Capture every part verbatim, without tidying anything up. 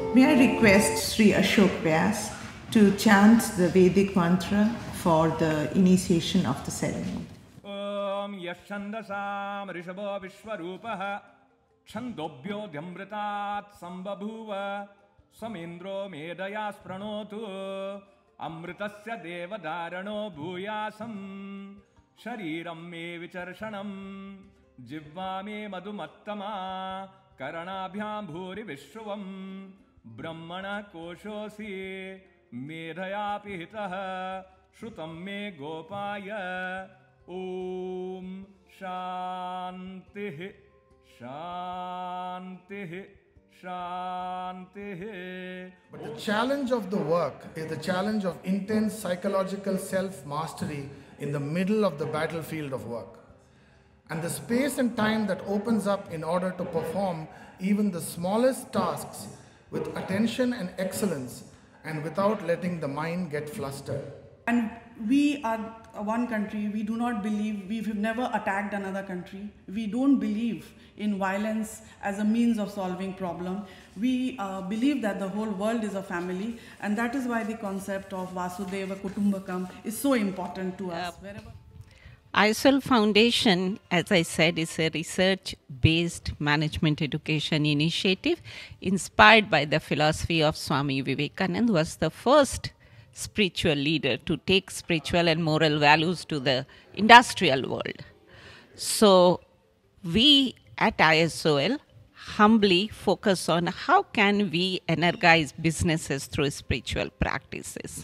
May I request Sri Ashok Vyas to chant the Vedic mantra for the initiation of the ceremony. Om Yashandasam Rishabha Vishwarupaha Chandobhyo Dhyamritat Sambabhuva Samindro Medayas Pranotu Amritasya Devadarano Bhuyasam Shariram Me Vicharshanam Jivva Me Madhumattama Karanabhyam Bhuri Vishwavam Brahmana Koshosi Medhaya Pihitaha Shrutam Me Gopaya Om Shanti Shanti Shanti. But the challenge of the work is the challenge of intense psychological self-mastery in the middle of the battlefield of work. And the space and time that opens up in order to perform even the smallest tasks with attention and excellence and without letting the mind get flustered. And we are one country, we do not believe, we've never attacked another country. We don't believe in violence as a means of solving problem. We uh, believe that the whole world is a family, and that is why the concept of Vasudhaiva Kutumbakam is so important to us. Wherever I S O L Foundation, as I said, is a research-based management education initiative inspired by the philosophy of Swami Vivekananda, who was the first spiritual leader to take spiritual and moral values to the industrial world. So we at I S O L humbly focus on how can we energize businesses through spiritual practices.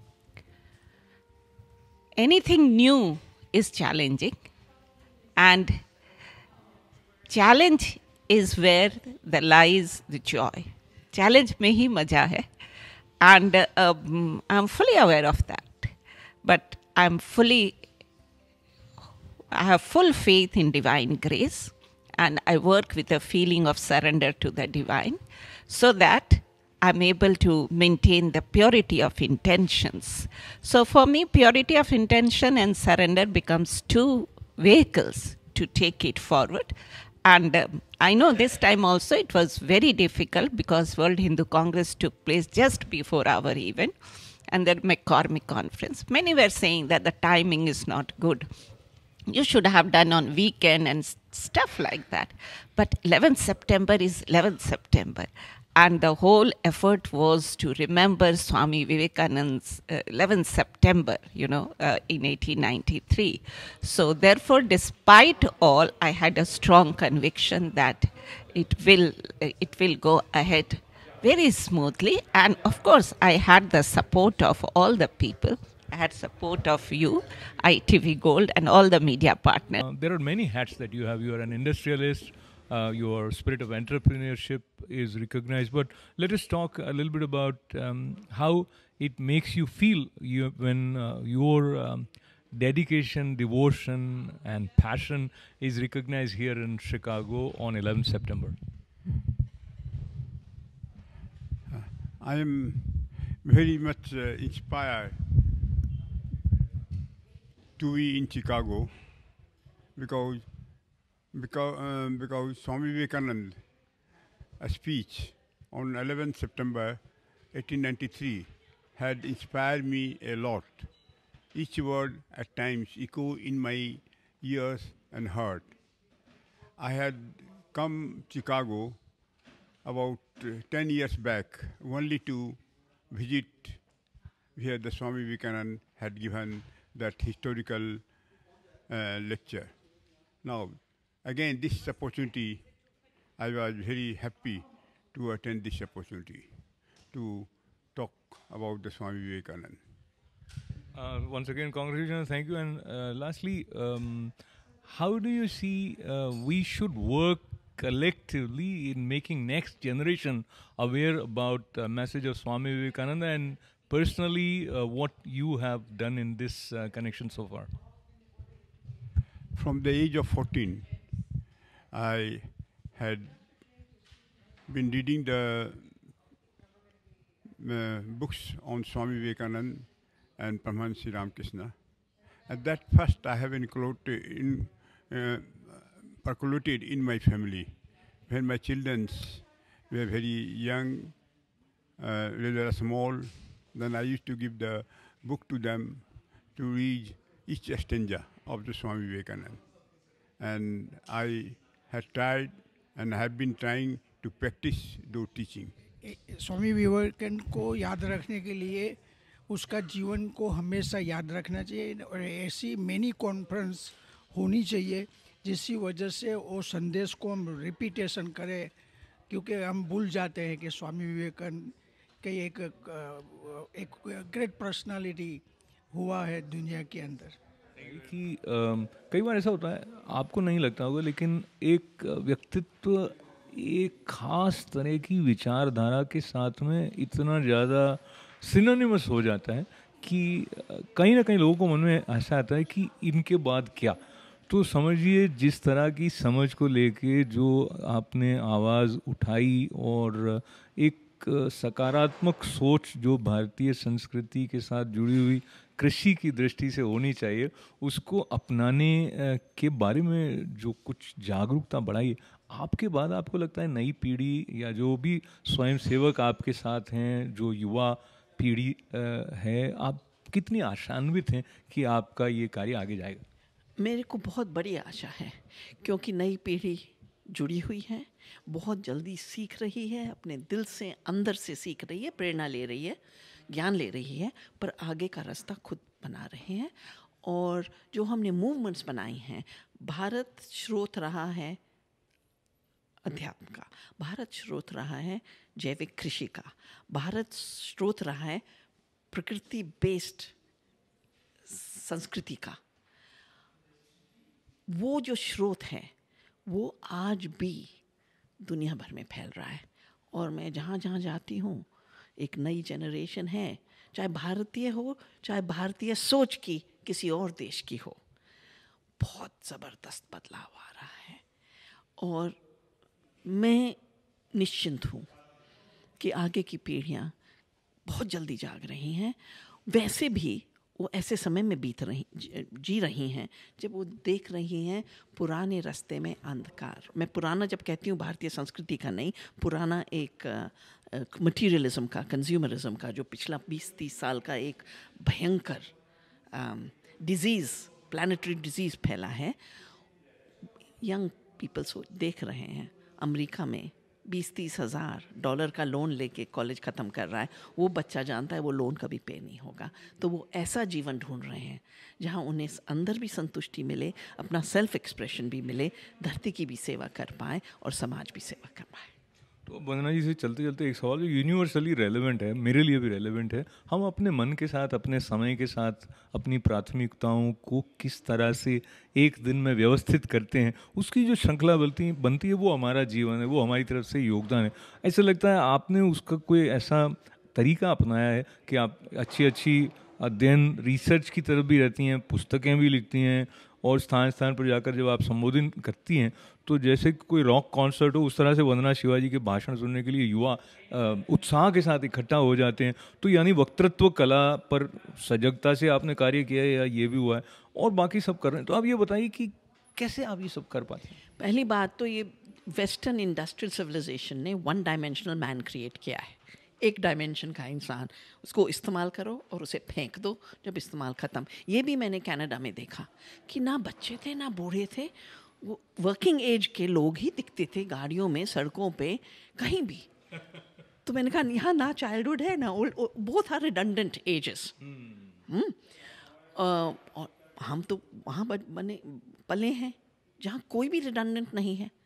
Anything new is challenging, and challenge is where there lies the joy. Challenge mein hi maja hai. And uh, um, I'm fully aware of that. But I'm fully, I have full faith in divine grace, and I work with a feeling of surrender to the divine so that I'm able to maintain the purity of intentions. So for me, purity of intention and surrender becomes two vehicles to take it forward. And um, I know this time also it was very difficult because World Hindu Congress took place just before our event and the McCormick conference. Many were saying that the timing is not good. You should have done on weekend and stuff like that. But eleventh September is eleventh September. And the whole effort was to remember Swami Vivekananda's uh, eleventh September, you know, uh, in eighteen ninety-three. So therefore, despite all, I had a strong conviction that it will, uh, it will go ahead very smoothly. And of course, I had the support of all the people. I had support of you, I T V Gold, and all the media partners. Uh, there are many hats that you have. You are an industrialist. Uh, your spirit of entrepreneurship is recognized. But let us talk a little bit about um, how it makes you feel you, when uh, your um, dedication, devotion, and passion is recognized here in Chicago on eleventh September. I am very much uh, inspired to be in Chicago because Because, um, because Swami Vivekananda, a speech on eleventh September eighteen ninety-three had inspired me a lot. Each word at times echo in my ears and heart. I had come to Chicago about uh, ten years back only to visit where the Swami Vivekananda had given that historical uh, lecture. Now, again, this opportunity, I was very happy to attend this opportunity to talk about the Swami Vivekananda. Uh, once again, congratulations, thank you. And uh, lastly, um, how do you see uh, we should work collectively in making next generation aware about the message of Swami Vivekananda and personally uh, what you have done in this uh, connection so far? From the age of fourteen, I had been reading the uh, books on Swami Vivekananda and Paramahansa Ramakrishna. At that first I have included in, uh, percolated in my family. When my children were very young, uh, they were small. Then I used to give the book to them to read each stanza of the Swami Vivekananda. And I had tried and have been trying to practice those teaching. Swami Vivekananda को याद रखने के लिए उसका जीवन को हमेशा याद रखना चाहिए और ऐसी मैनी कॉन्फ्रेंस होनी चाहिए जिसकी वजह से वो संदेश को हम रिपीटेशन करें, क्योंकि हम भूल जाते हैं कि स्वामी विवेकानंद के एक एक ग्रेट पर्सनालिटी हुआ है दुनिया के अंदर। कि अम, कई बार ऐसा होता है, आपको नहीं लगता होगा, लेकिन एक व्यक्तित्व एक खास तरह की विचारधारा के साथ में इतना ज़्यादा सिनोनिमस हो जाता है कि कहीं ना कहीं लोगों को मन में ऐसा आता है कि इनके बाद क्या। तो समझिए जिस तरह की समझ को लेके जो आपने आवाज़ उठाई और एक सकारात्मक सोच जो भारतीय संस्कृति के साथ जुड़ी हुई कृषि की दृष्टि से होनी चाहिए, उसको अपनाने के बारे में जो कुछ जागरूकता बढ़ाई, आपके बाद आपको लगता है नई पीढ़ी या जो भी स्वयंसेवक आपके साथ हैं, जो युवा पीढ़ी है, आप कितनी आशान्वित हैं कि आपका ये कार्य आगे जाएगा? मेरे को बहुत बड़ी आशा है, क्योंकि नई पीढ़ी जुड़ी हुई है, बहुत जल्दी सीख रही है, अपने दिल से अंदर से सीख रही है, प्रेरणा ले रही है, ज्ञान ले रही है, पर आगे का रास्ता खुद बना रहे हैं। और जो हमने मूवमेंट्स बनाई हैं, भारत स्रोत रहा है अध्यात्म का, भारत स्रोत रहा है जैविक कृषि का, भारत स्रोत रहा है प्रकृति बेस्ड संस्कृति का। वो जो स्रोत है वो आज भी दुनिया भर में फैल रहा है। और मैं जहाँ जहाँ जाती हूँ, एक नई जनरेशन है, चाहे भारतीय हो चाहे भारतीय सोच की किसी और देश की हो, बहुत ज़बरदस्त बदलाव आ रहा है। और मैं निश्चिंत हूँ कि आगे की पीढ़ियाँ बहुत जल्दी जाग रही हैं। वैसे भी वो ऐसे समय में बीत रही जी रही हैं जब वो देख रही हैं पुराने रास्ते में अंधकार। मैं पुराना जब कहती हूँ भारतीय संस्कृति का नहीं, पुराना एक मटीरियलिज्म का, कंज्यूमरिज्म का, जो पिछला बीस तीस साल का एक भयंकर डिजीज़, प्लानिटरी डिजीज़ फैला है। यंग पीपल सो देख रहे हैं, अमेरिका में बीस तीस हज़ार डॉलर का लोन लेके कॉलेज ख़त्म कर रहा है, वो बच्चा जानता है वो लोन कभी पे नहीं होगा। तो वो ऐसा जीवन ढूंढ रहे हैं जहाँ उन्हें अंदर भी संतुष्टि मिले, अपना सेल्फ एक्सप्रेशन भी मिले, धरती की भी सेवा कर पाएँ और समाज भी सेवा कर पाएँ। तो वंदना जी से चलते चलते एक सवाल जो यूनिवर्सली रेलेवेंट है, मेरे लिए भी रेलेवेंट है, हम अपने मन के साथ, अपने समय के साथ, अपनी प्राथमिकताओं को किस तरह से एक दिन में व्यवस्थित करते हैं, उसकी जो श्रृंखला बनती बनती है वो हमारा जीवन है, वो हमारी तरफ से योगदान है। ऐसा लगता है आपने उसका कोई ऐसा तरीका अपनाया है कि आप अच्छी अच्छी अध्ययन रिसर्च की तरफ भी रहती हैं, पुस्तकें भी लिखती हैं, और स्थान स्थान पर जाकर जब आप संबोधन करती हैं तो जैसे कोई रॉक कॉन्सर्ट हो उस तरह से वंदना शिवाजी के भाषण सुनने के लिए युवा उत्साह के साथ इकट्ठा हो जाते हैं। तो यानी वक्तृत्व कला पर सजगता से आपने कार्य किया है या ये भी हुआ है, और बाकी सब कर रहे हैं। तो आप ये बताइए कि कैसे आप ये सब कर पाते हैं? पहली बात तो ये वेस्टर्न इंडस्ट्रियल सिविलाइजेशन ने वन डायमेंशनल मैन क्रिएट किया है, एक डायमेंशन का इंसान, उसको इस्तेमाल करो और उसे फेंक दो जब इस्तेमाल ख़त्म। ये भी मैंने कनाडा में देखा कि ना बच्चे थे ना बूढ़े थे, वो वर्किंग एज के लोग ही दिखते थे गाड़ियों में, सड़कों पे, कहीं भी। तो मैंने कहा यहाँ ना चाइल्डहुड है ना old, both are redundant ages. और हम तो वहाँ बने पले हैं जहाँ कोई भी रिडंडेंट नहीं है।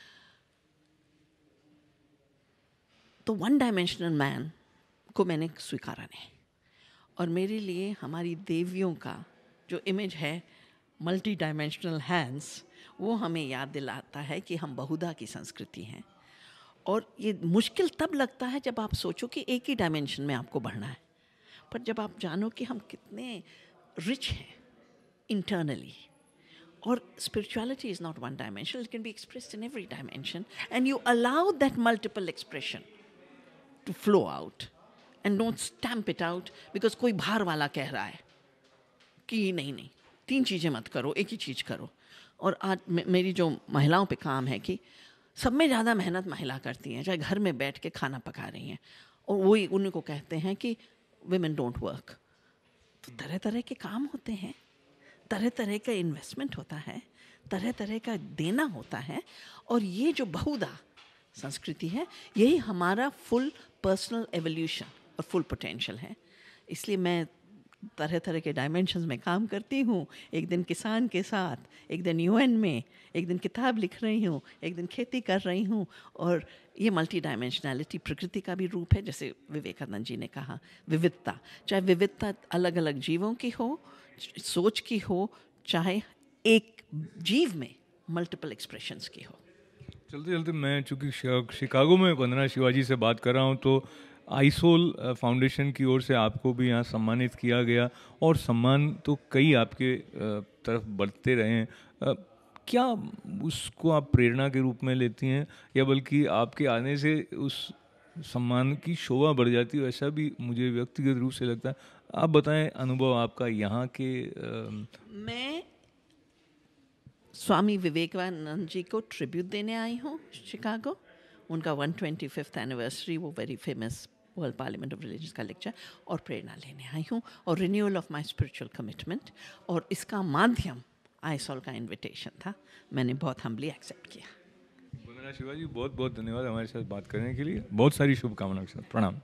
तो वन डायमेंशनल मैन को मैंने स्वीकारा नहीं, और मेरे लिए हमारी देवियों का जो इमेज है मल्टी डायमेंशनल हैंड्स, वो हमें याद दिलाता है कि हम बहुधा की संस्कृति हैं। और ये मुश्किल तब लगता है जब आप सोचो कि एक ही डायमेंशन में आपको बढ़ना है, पर जब आप जानो कि हम कितने रिच हैं इंटरनली, और spirituality is not one dimension, it can be expressed in every dimension, and you allow that multiple expression to flow out and don't stamp it out because कोई बाहर वाला कह रहा है कि नहीं नहीं तीन चीज़ें मत करो, एक ही चीज़ करो। और आज मेरी जो महिलाओं पे काम है कि सब में ज़्यादा मेहनत महिला करती हैं, चाहे घर में बैठ के खाना पका रही हैं, और वही उन्हीं को कहते हैं कि women don't work. तो तरह तरह के काम होते हैं, तरह तरह का इन्वेस्टमेंट होता है, तरह तरह का देना होता है, और ये जो बहुधा संस्कृति है यही हमारा फुल पर्सनल एवोल्यूशन और फुल पोटेंशियल है. इसलिए मैं तरह तरह के डायमेंशंस में काम करती हूँ. एक दिन किसान के साथ, एक दिन यूएन में, एक दिन किताब लिख रही हूँ, एक दिन खेती कर रही हूँ. और ये मल्टी डायमेंशनैलिटी प्रकृति का भी रूप है, जैसे विवेकानंद जी ने कहा, विविधता. चाहे विविधता अलग अलग जीवों की हो, सोच की हो, चाहे एक जीव में मल्टीपल एक्सप्रेशंस की हो. चलते चलते मैं चूँकि शिकागो में वंदना शिवाजी से बात कर रहा हूँ, तो आईसोल फाउंडेशन की ओर से आपको भी यहाँ सम्मानित किया गया, और सम्मान तो कई आपके तरफ बढ़ते रहे हैं. क्या उसको आप प्रेरणा के रूप में लेती हैं, या बल्कि आपके आने से उस सम्मान की शोभा बढ़ जाती है, ऐसा भी मुझे व्यक्तिगत रूप से लगता है. आप बताएं अनुभव आपका यहाँ के. आ... मैं स्वामी विवेकानंद जी को ट्रिब्यूट देने आई हूँ शिकागो. उनका वन ट्वेंटी फिफ्थ एनिवर्सरी, वो very famous world parliament of religions का लेक्चर, और प्रेरणा लेने आई हूँ, और renewal of my spiritual commitment. और इसका माध्यम आईसोल का इनविटेशन था. मैंने बहुत हम्बली एक्सेप्ट किया. वंदना शिवाजी, बहुत बहुत धन्यवाद हमारे साथ बात करने के लिए. बहुत सारी शुभकामनाओं के साथ प्रणाम.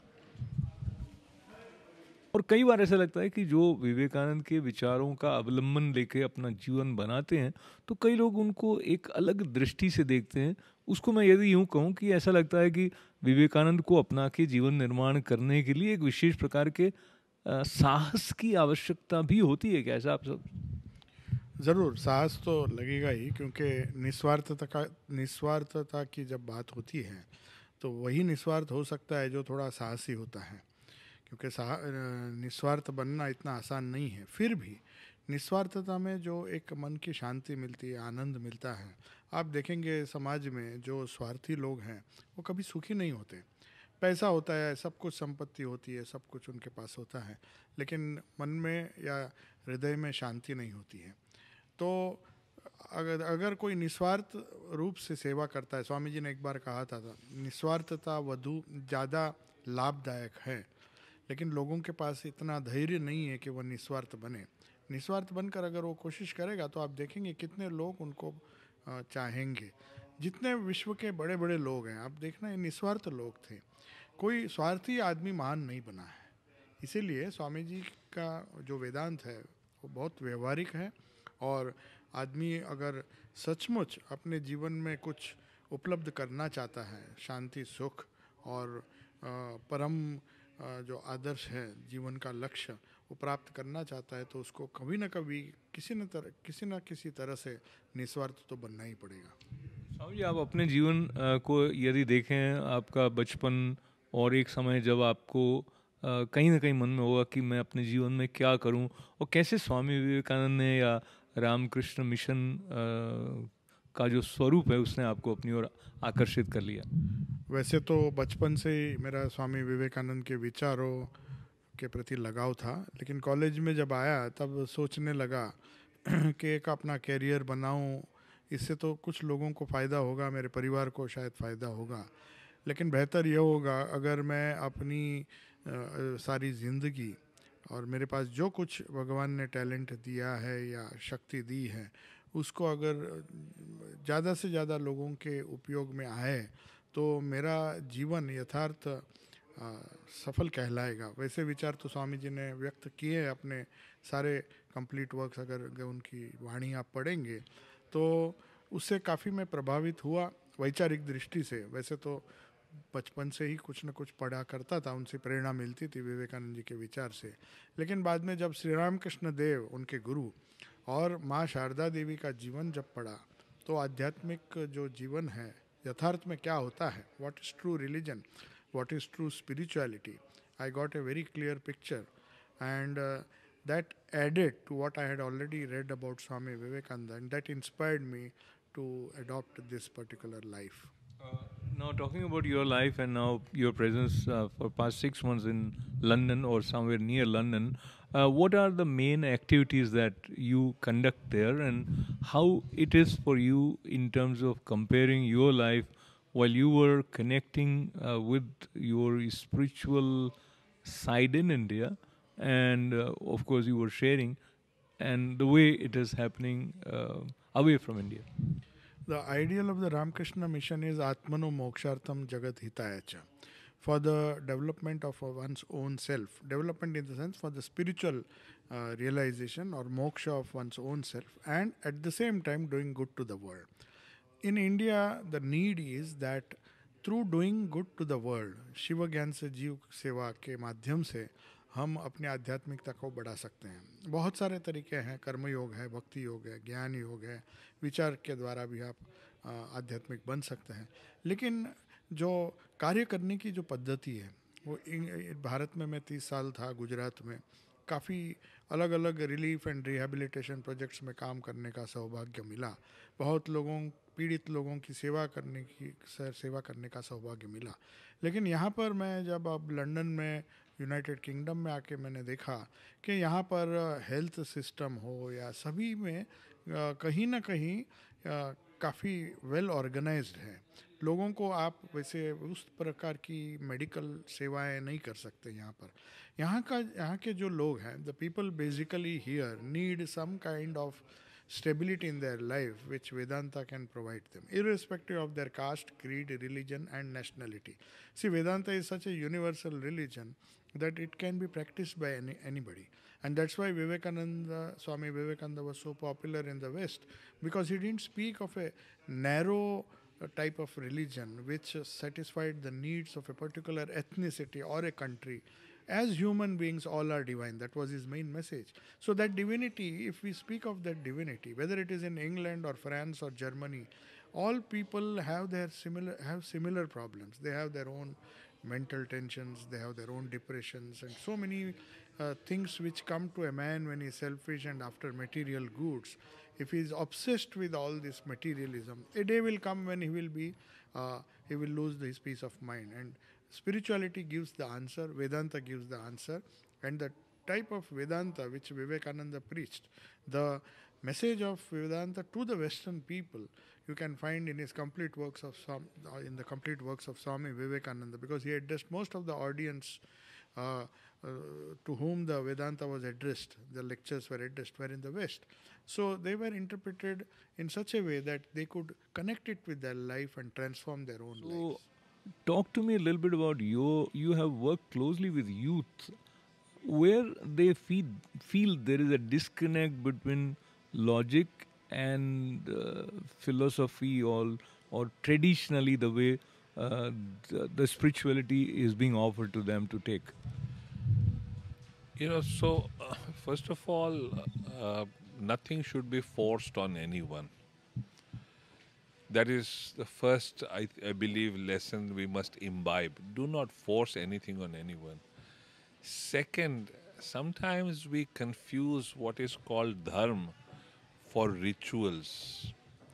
और कई बार ऐसा लगता है कि जो विवेकानंद के विचारों का अवलंबन लेके अपना जीवन बनाते हैं, तो कई लोग उनको एक अलग दृष्टि से देखते हैं. उसको मैं यदि यूँ कहूँ कि ऐसा लगता है कि विवेकानंद को अपना के जीवन निर्माण करने के लिए एक विशेष प्रकार के आ, साहस की आवश्यकता भी होती है. क्या ऐसा आप सब? ज़रूर साहस तो लगेगा ही, क्योंकि निस्वार्थता का निस्वार्थता की जब बात होती है तो वही निस्वार्थ हो सकता है जो थोड़ा साहसी होता है, क्योंकि निस्वार्थ बनना इतना आसान नहीं है. फिर भी निस्वार्थता में जो एक मन की शांति मिलती है, आनंद मिलता है. आप देखेंगे समाज में जो स्वार्थी लोग हैं वो कभी सुखी नहीं होते. पैसा होता है, सब कुछ संपत्ति होती है, सब कुछ उनके पास होता है, लेकिन मन में या हृदय में शांति नहीं होती है. तो अगर अगर कोई निस्वार्थ रूप से सेवा करता है, स्वामी जी ने एक बार कहा था, था निस्वार्थता वधु ज़्यादा लाभदायक है, लेकिन लोगों के पास इतना धैर्य नहीं है कि वह निस्वार्थ बने. निस्वार्थ बनकर अगर वो कोशिश करेगा तो आप देखेंगे कितने लोग उनको चाहेंगे. जितने विश्व के बड़े बड़े लोग हैं, आप देखना ये निस्वार्थ लोग थे. कोई स्वार्थी आदमी महान नहीं बना है. इसीलिए स्वामी जी का जो वेदांत है वो बहुत व्यवहारिक है, और आदमी अगर सचमुच अपने जीवन में कुछ उपलब्ध करना चाहता है, शांति, सुख और परम जो आदर्श है, जीवन का लक्ष्य वो प्राप्त करना चाहता है, तो उसको कभी ना कभी किसी न तरह किसी न किसी तरह से निस्वार्थ तो बनना ही पड़ेगा. स्वामी जी, आप अपने जीवन को यदि देखें, आपका बचपन और एक समय जब आपको कहीं ना कहीं मन में होगा कि मैं अपने जीवन में क्या करूं, और कैसे स्वामी विवेकानंद ने या रामकृष्ण मिशन का जो स्वरूप है उसने आपको अपनी ओर आकर्षित कर लिया? वैसे तो बचपन से ही मेरा स्वामी विवेकानंद के विचारों के प्रति लगाव था, लेकिन कॉलेज में जब आया तब सोचने लगा कि एक अपना कैरियर बनाऊं, इससे तो कुछ लोगों को फ़ायदा होगा, मेरे परिवार को शायद फ़ायदा होगा, लेकिन बेहतर यह होगा अगर मैं अपनी आ, सारी ज़िंदगी और मेरे पास जो कुछ भगवान ने टैलेंट दिया है या शक्ति दी है उसको अगर ज़्यादा से ज़्यादा लोगों के उपयोग में आए तो मेरा जीवन यथार्थ आ, सफल कहलाएगा. वैसे विचार तो स्वामी जी ने व्यक्त किए हैं अपने सारे कंप्लीट वर्क्स. अगर उनकी वाणी आप पढ़ेंगे तो उससे काफ़ी मैं प्रभावित हुआ वैचारिक दृष्टि से. वैसे तो बचपन से ही कुछ न कुछ पढ़ा करता था, उनसे प्रेरणा मिलती थी विवेकानंद जी के विचार से, लेकिन बाद में जब श्री रामकृष्ण देव उनके गुरु और माँ शारदा देवी का जीवन जब पढ़ा तो आध्यात्मिक जो जीवन है यथार्थ में क्या होता है, what is true religion, what is true spirituality, I got a very clear picture, and that added to what I had already read about Swami Vivekananda, and that inspired me to adopt this particular life. Uh, now talking about your life and now your presence uh, for past six months in London or somewhere near London, uh, what are the main activities that you conduct there, and how it is for you in terms of comparing your life while you were connecting uh, with your spiritual side in India, and uh, of course you were sharing, and the way it is happening uh, away from India. The ideal of the Ramakrishna mission is Atmano Mokshartham Jagat Hitaya Cha, for the development of one's own self. Development in the sense for the spiritual uh, realization or moksha of one's own self, and at the same time doing good to the world. In India, the need is that through doing good to the world, Shiva ज्ञान से जीव सेवा के माध्यम से हम अपनी आध्यात्मिकता को बढ़ा सकते हैं. बहुत सारे तरीके हैं, कर्म योग है, भक्ति योग है, ज्ञान योग है, विचार के द्वारा भी आप आ, आध्यात्मिक बन सकते हैं. लेकिन जो कार्य करने की जो पद्धति है वो इन- भारत में मैं तीस साल था गुजरात में, काफ़ी अलग अलग रिलीफ एंड रिहेबिलिटेशन प्रोजेक्ट्स में काम करने का सौभाग्य मिला. बहुत लोगों पीड़ित लोगों की सेवा करने की से- सेवा करने का सौभाग्य मिला. लेकिन यहाँ पर मैं जब अब लंदन में यूनाइटेड किंगडम में आके मैंने देखा कि यहाँ पर हेल्थ सिस्टम हो या सभी में अ, कहीं ना कहीं काफ़ी वेल ऑर्गेनाइज्ड है. लोगों को आप वैसे उस प्रकार की मेडिकल सेवाएं नहीं कर सकते यहाँ पर. यहाँ का यहाँ के जो लोग हैं, the people basically here need some kind of stability in their life which Vedanta can provide them, irrespective of their caste, creed, religion and nationality. See, Vedanta is such a universal religion that it can be practiced by any, anybody. And that's why Vivekananda, Swami Vivekananda was so popular in the West, because he didn't speak of a narrow uh, type of religion which uh, satisfied the needs of a particular ethnicity or a country. As human beings, all are divine. That was his main message. So that divinity, if we speak of that divinity, whether it is in England or France or Germany, all people have their similar have similar problems. They have their own mental tensions, they have their own depressions, and so many uh, things which come to a man when he is selfish and after material goods. If he is obsessed with all this materialism, a day will come when he will be uh, he will lose his peace of mind. And spirituality gives the answer, Vedanta gives the answer, and the type of Vedanta which Vivekananda preached, the message of Vedanta to the Western people, you can find in his complete works of Swam- uh, in the complete works of Swami Vivekananda, because he addressed most of the audience uh, uh, to whom the Vedanta was addressed, the lectures were addressed, were in the West. So they were interpreted in such a way that they could connect it with their life and transform their own So, lives. talk to me a little bit about you. You have worked closely with youth, where they feel feel there is a disconnect between logic and uh, philosophy, or or traditionally the way uh, the, the spirituality is being offered to them to take. You know, so uh, first of all, uh, nothing should be forced on anyone. That is the first, I, I believe, lesson we must imbibe. Do not force anything on anyone. Second, sometimes we confuse what is called dharma for rituals.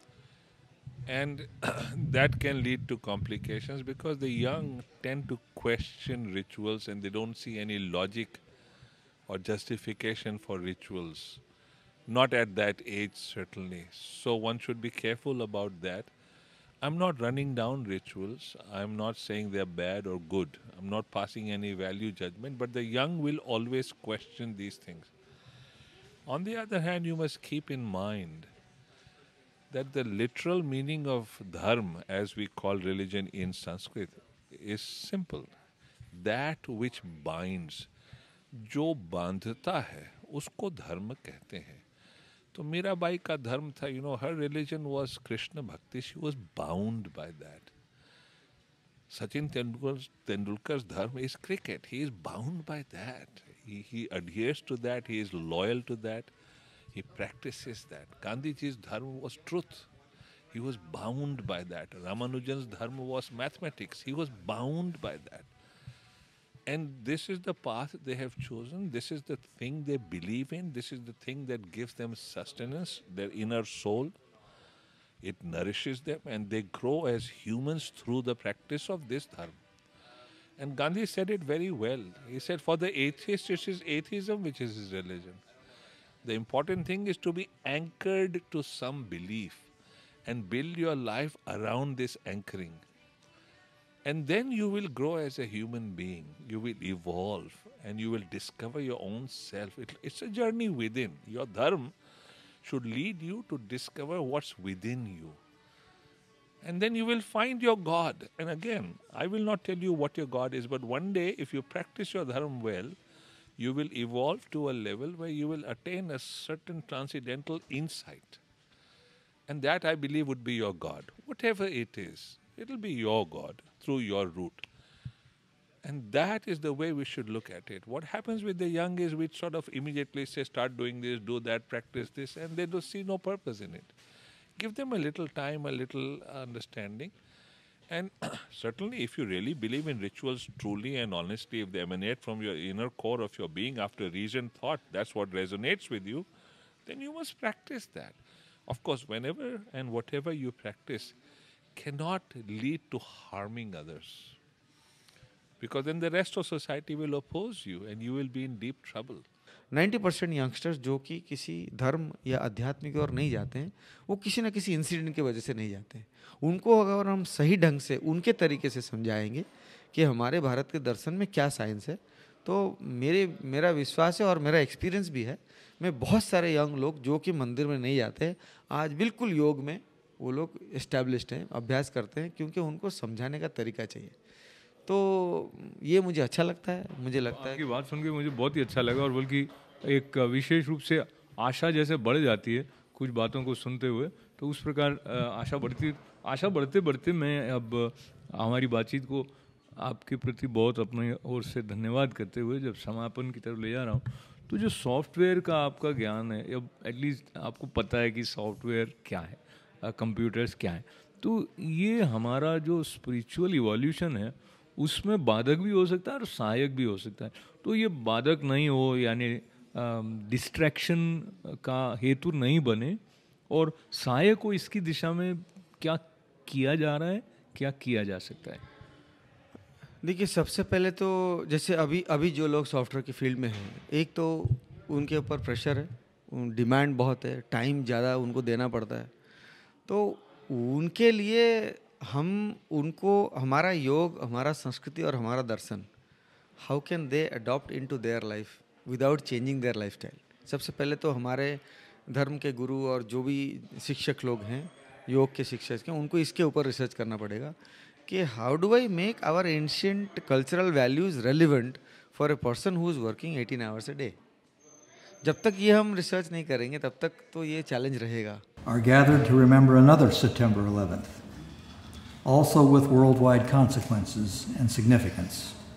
And that can lead to complications because the young tend to question rituals and they don't see any logic or justification for rituals. Not at that age, certainly. So one should be careful about that. I'm not running down rituals. I'm not saying they're bad or good. I'm not passing any value judgment, but the young will always question these things. On the other hand, you must keep in mind that the literal meaning of dharma, as we call religion in Sanskrit, is simple. That which binds. जो बांधता है उसको धर्म कहते हैं. तो मीराबाई का धर्म था, you know, her religion was Krishna Bhakti. She was bound by that. Sachin Tendulkar's, Tendulkar's dharma is cricket. He is bound by that. He, he adheres to that. He is loyal to that. He practices that. Gandhiji's dharma was truth. He was bound by that. Ramanujan's dharma was mathematics. He was bound by that. And this is the path they have chosen. This is the thing they believe in. This is the thing that gives them sustenance, their inner soul. It nourishes them and they grow as humans through the practice of this dharma. And Gandhi said it very well. He said, for the atheist, it is atheism which is his religion. The important thing is to be anchored to some belief and build your life around this anchoring. And then you will grow as a human being. You will evolve and you will discover your own self. It, it's a journey within. Your dharma should lead you to discover what's within you. And then you will find your God. And again, I will not tell you what your God is, but one day if you practice your dharma well, you will evolve to a level where you will attain a certain transcendental insight. And that, I believe, would be your God. Whatever it is, it will be your God through your route. And that is the way we should look at it. What happens with the young is we sort of immediately say, start doing this, do that, practice this, and they don't see no purpose in it. Give them a little time, a little understanding. And certainly if you really believe in rituals truly and honestly, if they emanate from your inner core of your being after reasoned thought, that's what resonates with you, then you must practice that. Of course, whenever and whatever you practice cannot lead to harming others. Because then the rest of society will oppose you and you will be in deep trouble. ninety percent youngsters जो कि किसी धर्म या अध्यात्म की ओर नहीं जाते हैं, वो किसी न किसी इंसिडेंट की वजह से नहीं जाते हैं. उनको अगर हम सही ढंग से उनके तरीके से समझाएंगे कि हमारे भारत के दर्शन में क्या साइंस है, तो मेरे मेरा विश्वास है और मेरा एक्सपीरियंस भी है. मैं बहुत सारे यंग लोग जो कि मंदिर में नहीं जाते हैं, आज बिल्कुल योग में वो लोग एस्टैब्लिश्ड हैं, अभ्यास करते हैं, क्योंकि उनको समझाने का तरीका चाहिए. तो ये मुझे अच्छा लगता है. मुझे लगता है आपकी बात सुन के मुझे बहुत ही अच्छा लगा और बल्कि एक विशेष रूप से आशा जैसे बढ़ जाती है कुछ बातों को सुनते हुए, तो उस प्रकार आशा बढ़ती आशा बढ़ते बढ़ते मैं अब हमारी बातचीत को आपके प्रति बहुत अपने ओर से धन्यवाद करते हुए जब समापन की तरफ ले जा रहा हूँ, तो जो सॉफ्टवेयर का आपका ज्ञान है, अब एटलीस्ट आपको पता है कि सॉफ्टवेयर क्या है, कंप्यूटर्स क्या है, तो ये हमारा जो स्पिरिचुअल इवोल्यूशन है उसमें बाधक भी हो सकता है और सहायक भी हो सकता है. तो ये बाधक नहीं हो, यानी डिस्ट्रैक्शन का हेतु नहीं बने, और सहायक को इसकी दिशा में क्या किया जा रहा है, क्या किया जा सकता है? देखिए, सबसे पहले तो जैसे अभी अभी जो लोग सॉफ्टवेयर की फील्ड में हैं, एक तो उनके ऊपर प्रेशर है, डिमांड बहुत है, टाइम ज़्यादा उनको देना पड़ता है. तो उनके लिए हम उनको हमारा योग, हमारा संस्कृति और हमारा दर्शन, how can they adopt into their life without changing their lifestyle. सबसे पहले तो हमारे धर्म के गुरु और जो भी शिक्षक लोग हैं, योग के शिक्षक हैं, उनको इसके ऊपर रिसर्च करना पड़ेगा कि how do I make our ancient cultural values relevant for a person who is working eighteen hours a day. जब तक ये हम रिसर्च नहीं करेंगे तब तक तो ये चैलेंज रहेगा. Are gathered to remember another September eleventh, also with worldwide consequences and significance.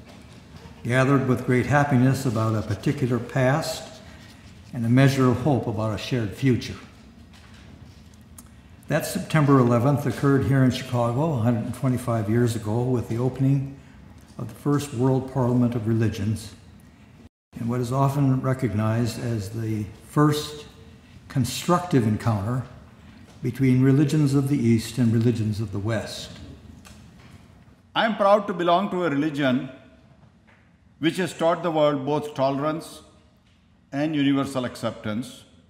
Gathered with great happiness about a particular past and a measure of hope about a shared future. That September eleventh occurred here in Chicago one hundred twenty-five years ago with the opening of the first World Parliament of Religions, and what is often recognized as the first constructive encounter between religions of the East and religions of the West. I am proud to belong to a religion which has taught the world both tolerance and universal acceptance.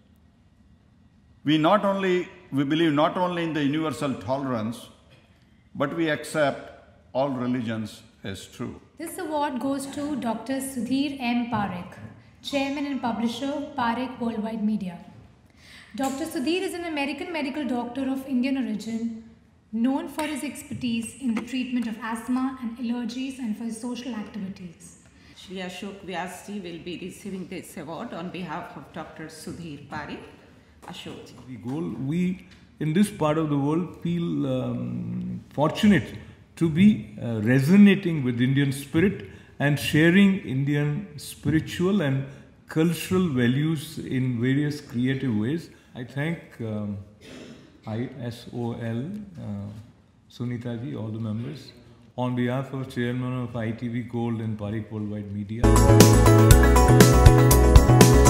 We not only, we believe not only in the universal tolerance, but we accept all religions as true. This award goes to Doctor Sudhir M. Parekh, Chairman and Publisher, Parekh Worldwide Media. Doctor Sudhir is an American medical doctor of Indian origin, known for his expertise in the treatment of asthma and allergies and for his social activities. Shri Ashok Vyas ji will be receiving this award on behalf of Doctor Sudhir Parekh. Ashok ji. The goal, we in this part of the world feel um, fortunate to be uh, resonating with Indian spirit and sharing Indian spiritual and cultural values in various creative ways. I thank um, I S O L, uh, Sunita ji, all the members, on behalf of Chairman of I T V Gold and Parekh Worldwide Media.